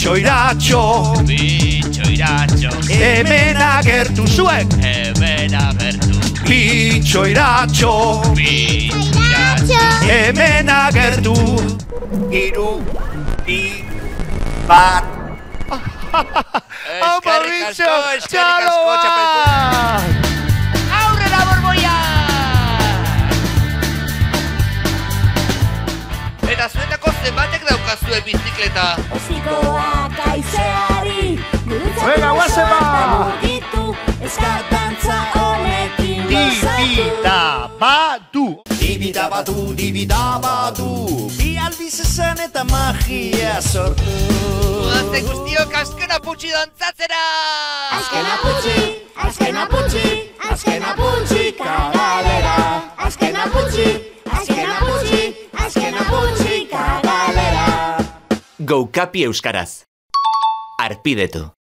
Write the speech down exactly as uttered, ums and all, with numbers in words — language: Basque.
Bitxo iratxo, bitxo iratxo, hemen agertu zuek. hemen agertu. Bitxo iratxo, Bitxo iratxo, hemen agertu. Hiru, bi, bat. Haupa, bitxo, txaloa! Aurrera borboia! Eta zuetako zenbatek daukazue bizikleta? Ezikoak aizeari, Venga, guazen ba! mugitu, eskatantza honekin gozatu. Dibidabadu. Dibidabadu, dibidabadu, bi aldiz esan eta magia sortu. Guazen guztiok azken aputxi dantzatzera! Azken aputxi, azken aputxi, azken aputxi kagalera. Azken aputxi, azken aputxi, azken aputxi kagalera. Goukapi euskaraz. Arpidetu.